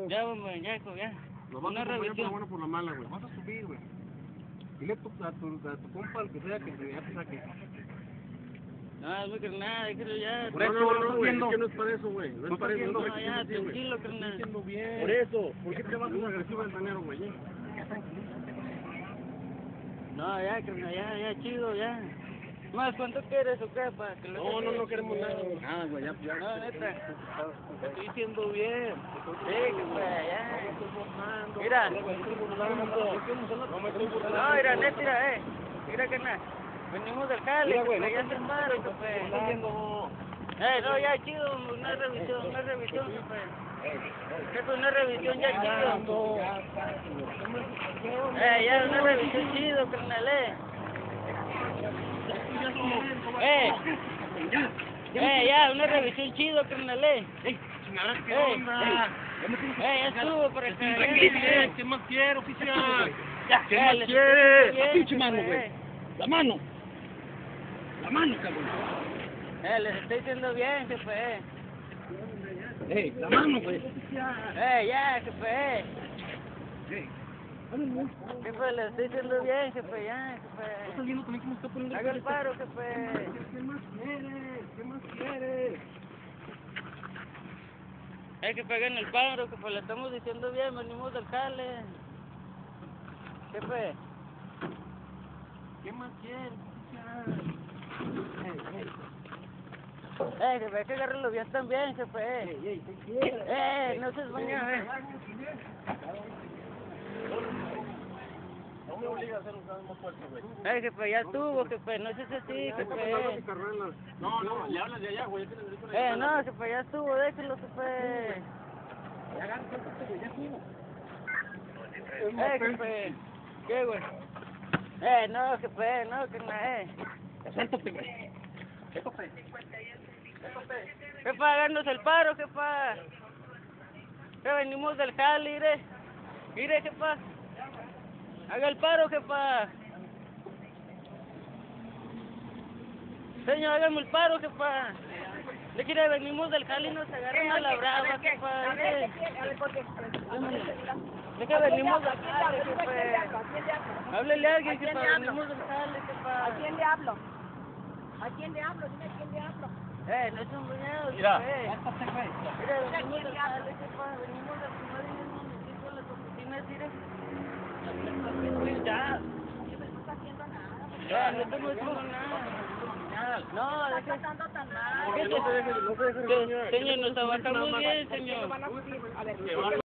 Ya, hombre, ya, hijo, ya. Lo vas a Una acompañar por la revisión. buena o por la mala, güey. Vas a subir, güey. Dile a tu compa, al que sea, que ya te saque. No, es muy carnal, déjalo ya. No, no, güey, es que no es para eso, güey. No es para eso, No, no es ya, así, güey. tranquilo, Estoy carnal. diciendo bien. Por eso, ¿por qué te vas a agresivo al tanero, güey? No, ya, carnal, ya, chido, ya. Más, ¿cuánto quieres o qué? Para que lo No queremos nada, güey. Nada, güey, ya. No, neta. Te estoy diciendo bien. Sí, que pues, ya. No me estoy burlando. Mira. No me estoy burlando. No me estoy burlando. No, mira, neta, mira, mira, carnal. Venimos del jale, Mira, que güey, pues, ya no se estoy paro, que pues. burlando. No, ya, chido, una revisión, que pues. Jefe, una revisión ya chido. Ya, una revisión chido, carnal, ya, una revisión chido, carnal, ¿Qué onda? ya estuvo para ¿Qué más quiere, oficial? ¿Qué Ya, más le quiere? estoy diciendo Pinche bien, mano, güey. La mano. La mano, cabrón. Les estoy diciendo bien, jefe. La mano, güey. Ya, jefe. Jefe, les estoy diciendo bien, jefe, ya, jefe. ¿Estás viendo también cómo está poniendo Haga el paro, jefe. ¿Qué más quieres? ¿Qué más quieres? Que peguen el paro, jefe, le estamos diciendo bien, venimos del jale. Jefe. ¿Qué más quieres, Jefe, hay que agarrarlo bien también, jefe. No seas bañado, No me obliga a hacer un caso más fuerte, güey. Jefe, ya estuvo, jefe, no seas así, jefe. No, le hablas de allá, güey. Ya tienes derecho a No, jefe, ya estuvo, déjelo, jefe. Jefe. ¿Qué, güey? No, jefe, no, que no, Suéltate, güey. Jefa, háganos el paro, jefa. Que venimos del jale, mire, jefa. Haga el paro, jefa. Señor, hágame el paro, jefa. Le quiere, venimos del jale y nos agarran a la brava, jefa. De que venimos del jale, jefa. Háblele a alguien, jefa, venimos del jale, jefa. ¿A quién le hablo? ¿A quién le hablo? Dime a quién le hablo. No es un bañado, Mira. jefa. Mira, venimos del jale, jefa. Venimos del primer día del municipio, las oficinas, mire. Ya. Yo no estoy haciendo nada. No estamos haciendo nada. No, No está pasando tan mal. Señor, nos trabajamos bien, señor. A ver.